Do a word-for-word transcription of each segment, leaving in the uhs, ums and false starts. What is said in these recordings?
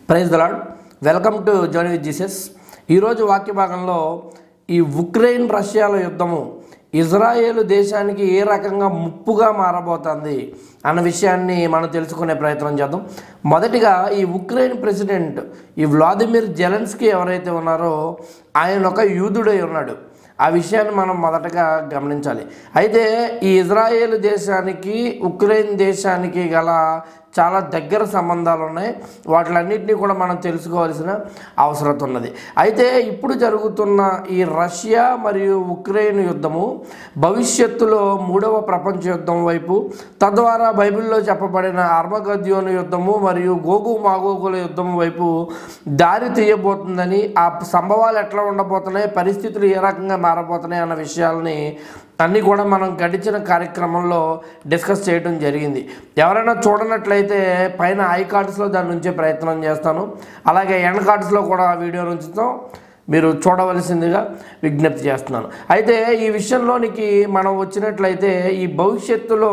Praise the Lord. Welcome to journey with జీసస్. ఈరోజు వాక్య భాగంలో ఈ ఉక్రెయిన్ రష్యాల యుద్ధము ఇజ్రాయేలు దేశానికి ఏ రకంగా ముప్పుగా మారబోతుంది అన్న విషయాన్ని మనం తెలుసుకునే ప్రయత్నం చేద్దాం. మొదటిగా ఈ ఉక్రెయిన్ ప్రెసిడెంట్ ఈ వ్లాదిమిర్ జెలెన్స్కీ ఎవరైతే ఉన్నారో ఆయన ఒక యూదుడై ఉన్నాడు. ఆ విషయాన్ని మనం మొదటగా గమనించాలి. అయితే ఈ ఇజ్రాయేల్ దేశానికి ఉక్రెయిన్ దేశానికి గల చాలా దగ్గర సంబంధాలు ఉన్నాయి. వాటిలన్నింటినీ కూడా మనం తెలుసుకోవాల్సిన అవసరం ఉన్నది. అయితే ఇప్పుడు జరుగుతున్న ఈ రష్యా మరియు ఉక్రెయిన్ యుద్ధము భవిష్యత్తులో మూడవ ప్రపంచ యుద్ధం వైపు, తద్వారా బైబిల్లో చెప్పబడిన అర్మగద్యోను యుద్ధము మరియు గోగు మాగోగుల యుద్ధం వైపు దారి తీయబోతుందని, ఆ సంభవాలు ఎట్లా ఉండబోతున్నాయి, పరిస్థితులు ఏ రకంగా మారబోతున్నాయి అన్న విషయాల్ని అన్నీ కూడా మనం గడిచిన కార్యక్రమంలో డిస్కస్ చేయడం జరిగింది. ఎవరైనా చూడనట్లయితే పైన ఐ కార్డ్స్లో దాన్ని ఉంచే ప్రయత్నం చేస్తాను, అలాగే ఎండ్ కార్డ్స్లో కూడా వీడియో ఉంచుతాం, మీరు చూడవలసిందిగా విజ్ఞప్తి చేస్తున్నాను. అయితే ఈ విషయంలోనికి మనం వచ్చినట్లయితే ఈ భవిష్యత్తులో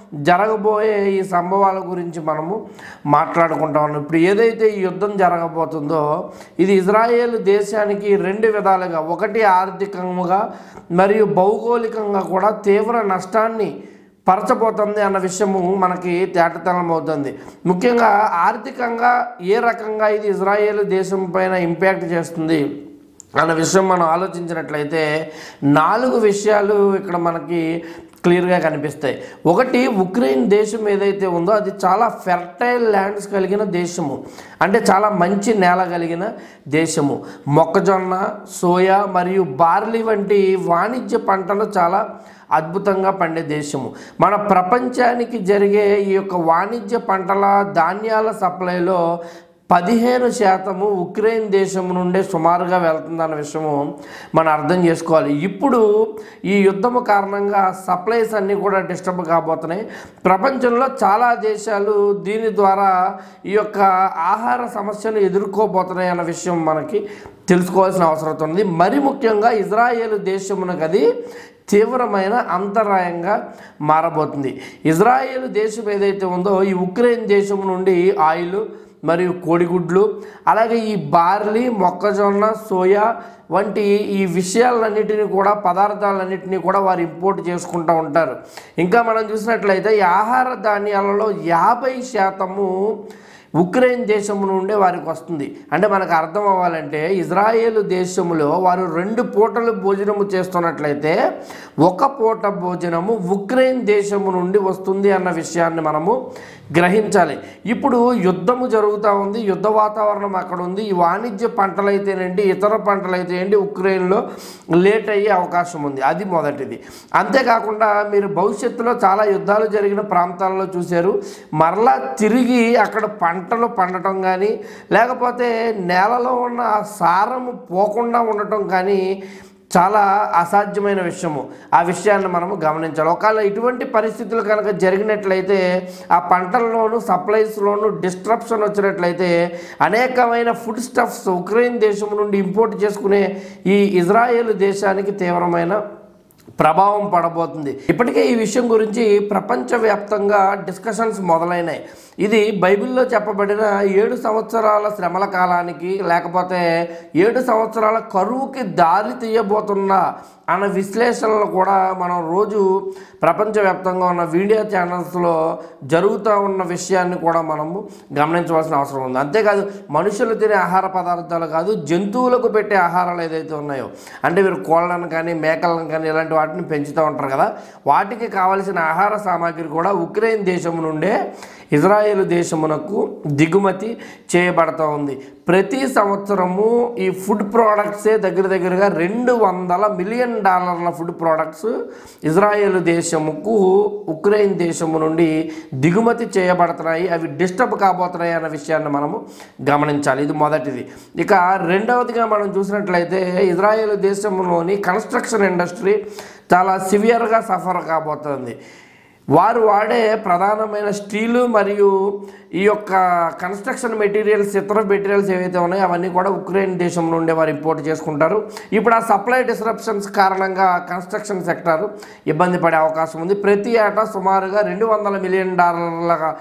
జరగబోయే ఈ సంభవాల గురించి మనము మాట్లాడుకుంటా ఉన్నాం. ఇప్పుడు ఏదైతే ఈ యుద్ధం జరగబోతుందో ఇది ఇజ్రాయేల్ దేశానికి రెండు విధాలుగా, ఒకటి ఆర్థికంగా మరియు భౌగోళికంగా కూడా తీవ్ర నష్టాన్ని పరచబోతుంది అన్న విషయము మనకి తేటతెల్లం అవుతుంది. ముఖ్యంగా ఆర్థికంగా ఏ రకంగా ఇది ఇజ్రాయేల్ దేశం పైన ఇంపాక్ట్ చేస్తుంది అన్న విషయం మనం ఆలోచించినట్లయితే నాలుగు విషయాలు ఇక్కడ మనకి క్లియర్గా కనిపిస్తాయి. ఒకటి, ఉక్రెయిన్ దేశం ఏదైతే ఉందో అది చాలా ఫెర్టైల్ ల్యాండ్స్ కలిగిన దేశము, అంటే చాలా మంచి నేల కలిగిన దేశము. మొక్కజొన్న, సోయా మరియు బార్లీ వంటి వాణిజ్య పంటలు చాలా అద్భుతంగా పండే దేశము. మన ప్రపంచానికి జరిగే ఈ యొక్క వాణిజ్య పంటల ధాన్యాల సప్లైలో పదిహేను శాతము ఉక్రెయిన్ దేశం నుండే సుమారుగా వెళ్తుందన్న విషయము మనం అర్థం చేసుకోవాలి. ఇప్పుడు ఈ యుద్ధము కారణంగా సప్లైస్ అన్నీ కూడా డిస్టర్బ్ కాబోతున్నాయి. ప్రపంచంలో చాలా దేశాలు దీని ద్వారా ఈ యొక్క ఆహార సమస్యను ఎదుర్కోబోతున్నాయి అన్న విషయం మనకి తెలుసుకోవాల్సిన అవసరం ఉంది. మరి ముఖ్యంగా ఇజ్రాయేల్ దేశమునకు అది తీవ్రమైన అంతరాయంగా మారబోతుంది. ఇజ్రాయేల్ దేశం ఏదైతే ఉందో ఈ ఉక్రెయిన్ దేశం నుండి ఆయిల్ మరియు కోడిగుడ్లు, అలాగే ఈ బార్లీ, మొక్కజొన్న, సోయా వంటి ఈ విషయాలన్నిటినీ కూడా పదార్థాలన్నింటినీ కూడా వారు ఇంపోర్ట్ చేసుకుంటూ ఉంటారు. ఇంకా మనం చూసినట్లయితే ఈ ఆహార ధాన్యాలలో యాభై శాతము ఉక్రెయిన్ దేశం నుండే వారికి వస్తుంది. అంటే మనకు అర్థం అవ్వాలంటే ఇజ్రాయేల్ దేశంలో వారు రెండు పూటలు భోజనము చేస్తున్నట్లయితే ఒక పూట భోజనము ఉక్రెయిన్ దేశము నుండి వస్తుంది అన్న విషయాన్ని మనము గ్రహించాలి. ఇప్పుడు యుద్ధము జరుగుతూ ఉంది, యుద్ధ వాతావరణం అక్కడ ఉంది. ఈ వాణిజ్య పంటలు అయితేనండి, ఇతర పంటలు అయితే ఏంటి ఉక్రెయిన్లో లేట్ అయ్యే అవకాశం ఉంది. అది మొదటిది. అంతేకాకుండా మీరు భవిష్యత్తులో చాలా యుద్ధాలు జరిగిన ప్రాంతాల్లో చూశారు, మరలా తిరిగి అక్కడ పంటలు పండటం కానీ, లేకపోతే నేలలో ఉన్న సారము పోకుండా ఉండటం కానీ చాలా అసాధ్యమైన విషయము. ఆ విషయాన్ని మనము గమనించాలి. ఒకవేళ ఇటువంటి పరిస్థితులు కనుక జరిగినట్లయితే ఆ పంటల్లోనూ సప్లైస్లోనూ డిస్ట్రప్షన్ వచ్చినట్లయితే అనేకమైన ఫుడ్ స్టఫ్స్ ఉక్రెయిన్ దేశం నుండి ఇంపోర్ట్ చేసుకునే ఈ ఇజ్రాయేల్ దేశానికి తీవ్రమైన ప్రభావం పడబోతుంది. ఇప్పటికే ఈ విషయం గురించి ప్రపంచవ్యాప్తంగా డిస్కషన్స్ మొదలైనాయి. ఇది బైబిల్లో చెప్పబడిన ఏడు సంవత్సరాల శ్రమల కాలానికి, లేకపోతే ఏడు సంవత్సరాల కరువుకి దారి తీయబోతున్న అన్న విశ్లేషణలు కూడా మనం రోజు ప్రపంచవ్యాప్తంగా ఉన్న మీడియా ఛానల్స్లో జరుగుతూ ఉన్న విషయాన్ని కూడా మనము గమనించవలసిన అవసరం ఉంది. అంతేకాదు మనుషులు తినే ఆహార పదార్థాలు కాదు, జంతువులకు పెట్టే ఆహారాలు ఏదైతే ఉన్నాయో, అంటే మీరు కోళ్ళను కానీ మేకలను కానీ ఇలాంటి వాటిని పెంచుతూ ఉంటారు కదా, వాటికి కావలసిన ఆహార సామాగ్రి కూడా ఉక్రెయిన్ దేశం నుండే ఇజ్రాయేల్ దేశమునకు దిగుమతి చేయబడతా ఉంది. ప్రతి సంవత్సరము ఈ ఫుడ్ ప్రోడక్ట్సే దగ్గర దగ్గరగా రెండు వందల మిలియన్ డాలర్ల ఫుడ్ ప్రోడక్ట్స్ ఇజ్రాయేల్ దేశముకు ఉక్రెయిన్ దేశము నుండి దిగుమతి చేయబడుతున్నాయి. అవి డిస్టర్బ్ కాబోతున్నాయి అన్న విషయాన్ని మనము గమనించాలి. ఇది మొదటిది. ఇక రెండవదిగా మనం చూసినట్లయితే ఇజ్రాయేల్ దేశంలోని కన్స్ట్రక్షన్ ఇండస్ట్రీ చాలా సివియర్గా సఫర్ కాబోతుంది. వారు వాడే ప్రధానమైన స్టీలు మరియు ఈ యొక్క కన్స్ట్రక్షన్ మెటీరియల్స్, ఇతర మెటీరియల్స్ ఏవైతే ఉన్నాయో అవన్నీ కూడా ఉక్రెయిన్ దేశం నుండే వారు ఇంపోర్ట్ చేసుకుంటారు. ఇప్పుడు ఆ సప్లై డిస్రప్షన్స్ కారణంగా కన్స్ట్రక్షన్ సెక్టార్ ఇబ్బంది పడే అవకాశం ఉంది. ప్రతి ఏటా సుమారుగా రెండు వందల మిలియన్ డాలర్ల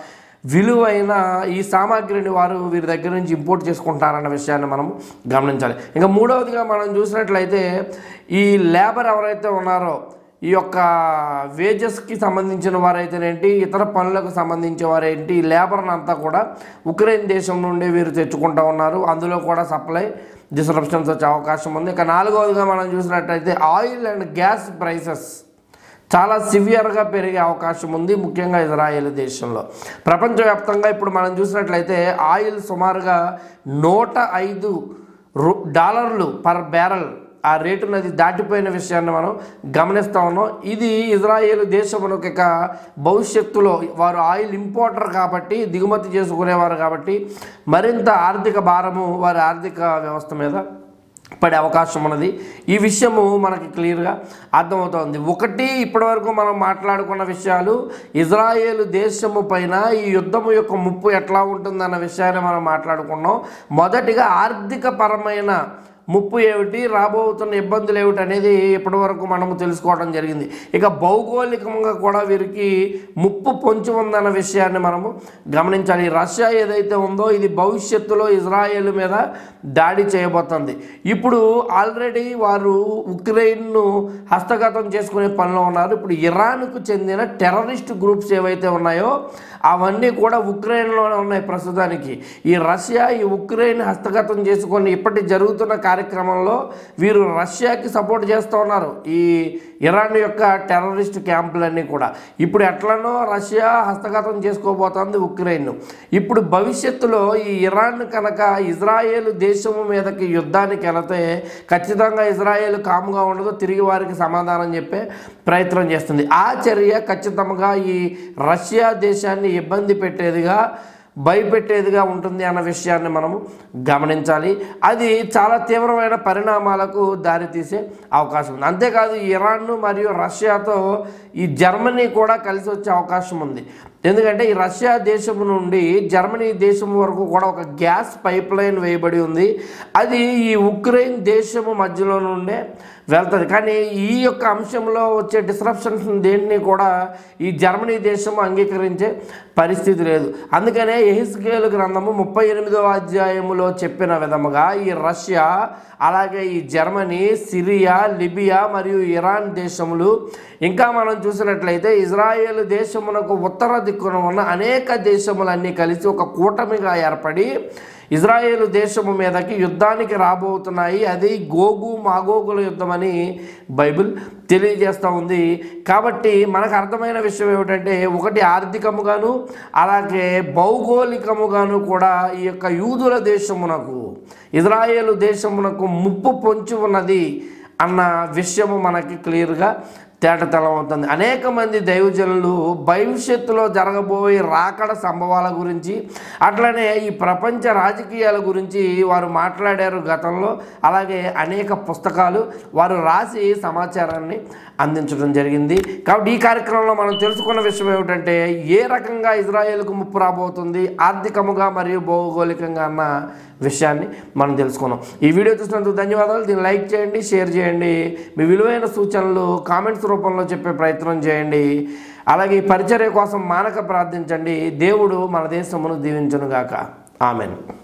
విలువైన ఈ సామాగ్రిని వారు వీరి దగ్గర నుంచి ఇంపోర్ట్ చేసుకుంటారన్న విషయాన్ని మనం గమనించాలి. ఇంకా మూడవదిగా మనం చూసినట్లయితే ఈ లేబర్ ఎవరైతే ఉన్నారో ఈ యొక్క వేజెస్కి సంబంధించిన వారైతేనేంటి, ఇతర పనులకు సంబంధించిన వారేంటి, ఈ లేబర్ని అంతా కూడా ఉక్రెయిన్ దేశం నుండి వీరు తెచ్చుకుంటూ ఉన్నారు. అందులో కూడా సప్లై డిస్రప్షన్స్ వచ్చే అవకాశం ఉంది. ఇక నాలుగవదిగా మనం చూసినట్లయితే ఆయిల్ అండ్ గ్యాస్ ప్రైసెస్ చాలా సివియర్గా పెరిగే అవకాశం ఉంది, ముఖ్యంగా ఇజ్రాయెల్ దేశంలో. ప్రపంచవ్యాప్తంగా ఇప్పుడు మనం చూసినట్లయితే ఆయిల్ సుమారుగా నూట ఐదు రూ డాలర్లు పర్ బ్యారెల్ ఆ రేటును అది దాటిపోయిన విషయాన్ని మనం గమనిస్తూ ఉన్నాం. ఇది ఇజ్రాయేల్ దేశమునకు ఇక భవిష్యత్తులో వారు ఆయిల్ ఇంపోర్టర్ కాబట్టి, దిగుమతి చేసుకునేవారు కాబట్టి మరింత ఆర్థిక భారము వారి ఆర్థిక వ్యవస్థ మీద పడే అవకాశం ఉన్నది. ఈ విషయము మనకి క్లియర్గా అర్థమవుతోంది. ఒకటి, ఇప్పటివరకు మనం మాట్లాడుకున్న విషయాలు ఇజ్రాయేల్ దేశము పైన ఈ యుద్ధము యొక్క ముప్పు ఎట్లా ఉంటుందన్న విషయాన్ని మనం మాట్లాడుకున్నాం. మొదటిగా ఆర్థిక పరమైన ముప్పు ఏమిటి, రాబోతున్న ఇబ్బందులు ఏమిటి అనేది ఇప్పటివరకు మనము తెలుసుకోవడం జరిగింది. ఇక భౌగోళికంగా కూడా వీరికి ముప్పు పొంచి ఉందన్న విషయాన్ని మనము గమనించాలి. రష్యా ఏదైతే ఉందో ఇది భవిష్యత్తులో ఇజ్రాయెల్ మీద దాడి చేయబోతుంది. ఇప్పుడు ఆల్రెడీ వారు ఉక్రెయిన్ను హస్తగతం చేసుకునే పనిలో ఉన్నారు. ఇప్పుడు ఇరాన్కు చెందిన టెర్రరిస్ట్ గ్రూప్స్ ఏవైతే ఉన్నాయో అవన్నీ కూడా ఉక్రెయిన్లోనే ఉన్నాయి ప్రస్తుతానికి. ఈ రష్యా ఈ ఉక్రెయిన్ హస్తగతం చేసుకొని ఇప్పటి జరుగుతున్న కార్యక్రమంలో వీరు రష్యాకి సపోర్ట్ చేస్తూ ఉన్నారు. ఈ ఇరాన్ యొక్క టెర్రరిస్ట్ క్యాంపులన్నీ కూడా ఇప్పుడు ఎట్లనో రష్యా హస్తగతం చేసుకోబోతోంది ఉక్రెయిన్. ఇప్పుడు భవిష్యత్తులో ఈ ఇరాన్ కనుక ఇజ్రాయేల్ దేశము మీదకి యుద్ధానికి వెళితే ఖచ్చితంగా ఇజ్రాయేల్ కాముగా ఉండదు, తిరిగి వారికి సమాధానం చెప్పే ప్రయత్నం చేస్తుంది. ఆ చర్య ఖచ్చితంగా ఈ రష్యా దేశాన్ని ఇబ్బంది పెట్టేదిగా, భయపెట్టేదిగా ఉంటుంది అన్న విషయాన్ని మనము గమనించాలి. అది చాలా తీవ్రమైన పరిణామాలకు దారితీసే అవకాశం ఉంది. అంతేకాదు ఇరాన్ మరియు రష్యాతో ఈ జర్మనీ కూడా కలిసి వచ్చే అవకాశం ఉంది. ఎందుకంటే ఈ రష్యా దేశం నుండి జర్మనీ దేశం వరకు కూడా ఒక గ్యాస్ పైప్ లైన్ వేయబడి ఉంది. అది ఈ ఉక్రెయిన్ దేశము మధ్యలో నుండే వెళ్తుంది. కానీ ఈ యొక్క అంశంలో వచ్చే డిస్రప్షన్స్ దేన్ని కూడా ఈ జర్మనీ దేశం అంగీకరించే పరిస్థితి లేదు. అందుకనే యెహెజ్కేలు గ్రంథము ముప్పై ఎనిమిదవ అధ్యాయములో చెప్పిన విధముగా ఈ రష్యా, అలాగే ఈ జర్మనీ, సిరియా, లిబియా మరియు ఇరాన్ దేశములు, ఇంకా మనం చూసినట్లయితే ఇజ్రాయేల్ దేశమునకు ఉత్తర దిక్కున ఉన్న అనేక దేశములన్నీ కలిసి ఒక కూటమిగా ఏర్పడి ఇజ్రాయేల్ దేశము మీదకి యుద్ధానికి రాబోతున్నాయి. అది గోగు మాగోగుల యుద్ధం అని బైబిల్ తెలియజేస్తూ ఉంది. కాబట్టి మనకు అర్థమైన విషయం ఏమిటంటే, ఒకటి ఆర్థికముగాను అలాగే భౌగోళికముగాను కూడా ఈ యొక్క యూదుల దేశమునకు, ఇజ్రాయేల్ దేశమునకు ముప్పు పొంచి ఉన్నది అన్న విషయము మనకి క్లియర్గా తేటతెల్లమవుతుంది. అనేక మంది దైవజనులు భవిష్యత్తులో జరగబోయే రాకడ సంభవాల గురించి, అట్లనే ఈ ప్రపంచ రాజకీయాల గురించి వారు మాట్లాడారు గతంలో. అలాగే అనేక పుస్తకాలు వారు రాసి సమాచారాన్ని అందించడం జరిగింది. కాబట్టి ఈ కార్యక్రమంలో మనం తెలుసుకున్న విషయం ఏమిటంటే, ఏ రకంగా ఇజ్రాయేల్కు ముప్పు రాబోతుంది ఆర్థికముగా మరియు భౌగోళికంగా అన్న విషయాన్ని మనం తెలుసుకున్నాం. ఈ వీడియో చూసినందుకు ధన్యవాదాలు. దీన్ని లైక్ చేయండి, షేర్ చేయండి, మీ విలువైన సూచనలు కామెంట్స్ రూపంలో చెప్పే ప్రయత్నం చేయండి. అలాగే ఈ పరిచర్య కోసం మానక ప్రార్థించండి. దేవుడు మన దేశమును దీవించునుగాక. ఆమెన్.